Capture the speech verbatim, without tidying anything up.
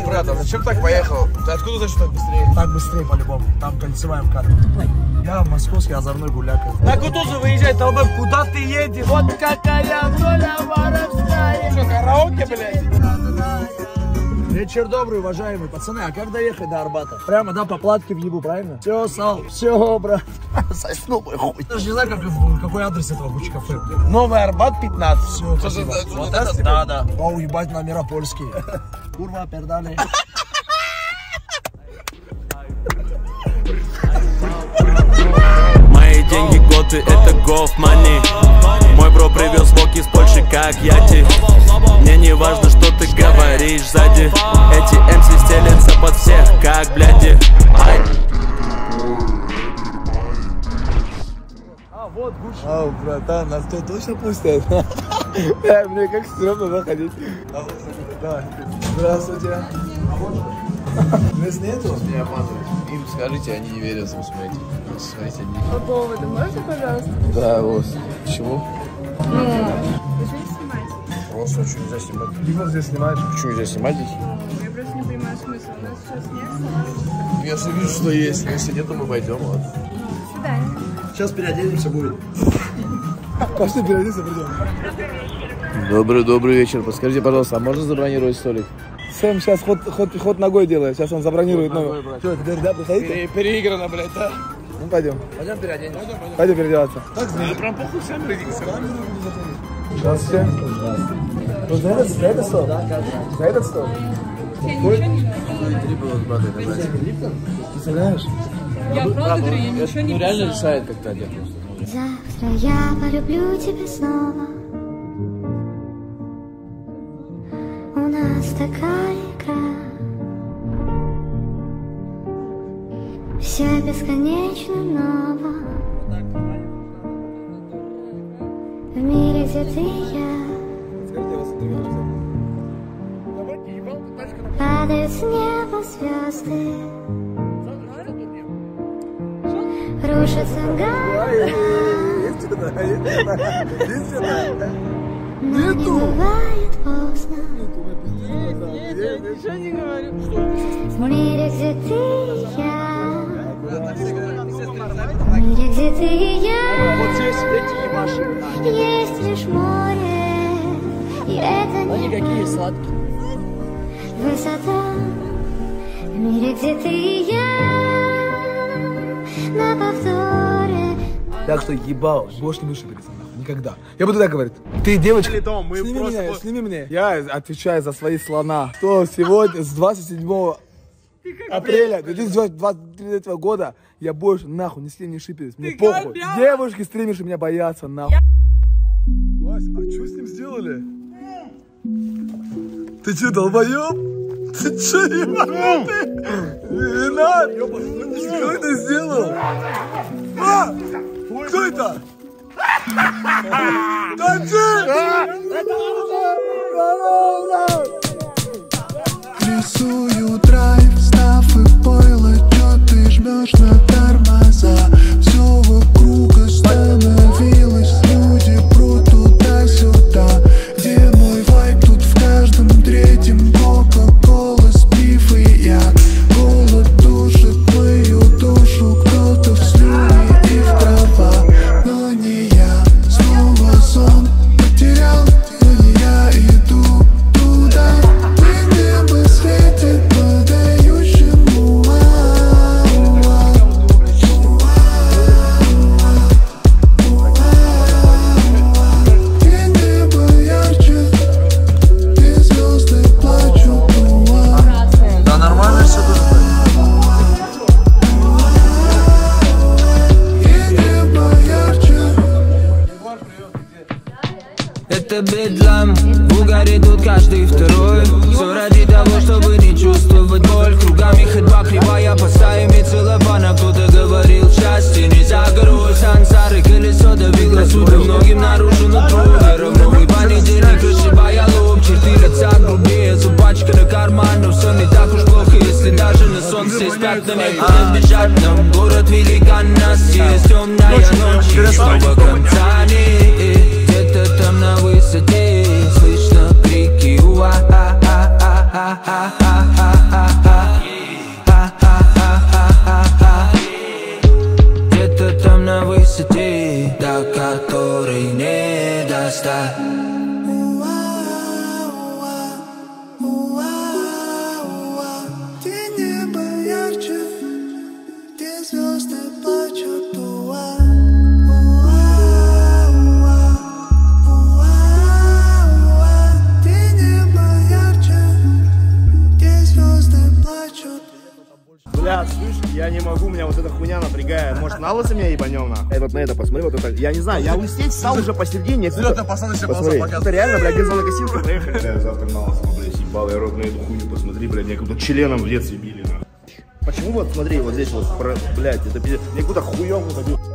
Брат, а зачем так поехал? Ты откуда знаешь, что так быстрее? Так быстрее по-любому. Там кольцевая МКАД. Я московский озорной гуляка. На Кутузов выезжай, толбы, куда ты едешь? Вот какая доля воровская. Что, караоке, блядь? Вечер добрый, уважаемые пацаны. А как доехать до Арбата? Прямо, да, по платке въебу, правильно? Все, Сал, все, брат. Соснул мой хуй. Даже не знаю, как, какой адрес этого бучкафе. Новый Арбат пятнадцать. Все, спасибо. Вот это да, да. Вау, ебать, номера польские. Курва, пердали. Мои деньги готы, это голф мани. Мой бро привез вок из Польши, как яти. Мне не важно, что ты говоришь сзади. Эти эм си стелятся под всех, как бляди. А, вот Гуччи. Ау, братан, нас тут точно пустят? Мне как стрёмно заходить. Давай. Здравствуйте. Мест нету? Не обманывают. Им скажите, они не верят, смотрите. Смотрите, они... По поводу, можно, пожалуйста? Да, вот. Почему? Ну, вы что не снимаете? Просто что нельзя снимать. Либо здесь снимаешь. Почему нельзя снимать здесь? Я просто не понимаю смысла. У нас сейчас нет салата. Я же вижу, что есть. Если нет, то мы пойдем. Вот. До свидания. Сейчас переоденемся будет. Пошли переоденемся, придем. Добрый-добрый вечер. Подскажите, пожалуйста, а можно забронировать столик? Сэм сейчас ход, ход, ход ногой делает. Сейчас он забронирует номер. Что, теперь, да, приходите? Пере переиграно, блядь, да? Ну, пойдем. Пойдем переоденемся. Пойдем, пойдем. Пойдем переодеваться. Так, знаешь, прям похуй сами родился. Здравствуйте. Вот за этот, за этот стол? За этот стол? Представляешь? Я правда говорю, я ничего не Ну реально решает как-то одет. Завтра я полюблю тебя снова. У нас такая игра. Все бесконечно ново. В мире, где ты и я. Падают с неба звезды. Рушатся города. Но не бывает поздно. Я ничего не говорю. В мире, где ты и я. В мире, где ты и я. Вот здесь эти ебаши. Есть лишь море. И это не Какие сладкие. высота. В мире, где ты и я. На повторе. Так что ебал, больше не будешь шипиться, нахуй, никогда. Я буду так говорить. Ты девочка, Мы сними просто... меня, сними меня. Я отвечаю за свои слона. Что сегодня, с двадцать седьмого апреля две тысячи двадцать третьего года, я больше нахуй ни с кем не шипаюсь. Мне похуй. Девушки, стримерши меня боятся, нахуй. Вась, а что с ним сделали? Ты че, долбоёб? Ты че, ебанутый? Вина! Кто это сделал? А! Кто это? Рисую драйв, став и пойло, чё ты жмешь на тормоза? Все вокруг остановилось, люди прут туда-сюда. Где мой вайб? Тут в каждом третьем кока-кола, спив и я. Голод душит мою душу, кто-то в слюне и в дрова. Но не я, снова сон потерял, но не я иду туда, где небо светит подающему. Где небо ярче, где звезды плачут. Да нормально все тут. Где небо ярче. Это бедлам, в угаре тут каждый второй. Все ради того, чтобы не чувствовать боль. Кругами ходьба кривая, по стаями целлофана. Кто-то говорил, счастье не за горой. Сансары, колесо давило сюда, многим наружу нутро. Вера в новый понедельник, расшибая лоб. Черты лица грубее, зубачка на карман. Но все не так уж плохо, если даже на солнце с пятнами. Куда бежать нам, город великан, нас есть темная ночь, и снова конца нет. Где-то там на высоте слышно крики уа-а-а-а-а-а-а. Я не могу, меня вот эта хуйня напрягает. Может, на лысо меня ебанем, на? Эй, вот на это посмотри, вот это. Я не знаю, я устеть стал уже посередине. Серьезно, пацаны, сейчас посмотри. Это реально, блядь, бензонокосилка, проехали. Я завтра на лысо, блядь, ебал, я рот на эту хуйню, посмотри, блядь, меня как-то членом в детстве били, на. Почему вот, смотри, вот здесь вот, блядь, это пиздец, мне куда хуём ходил.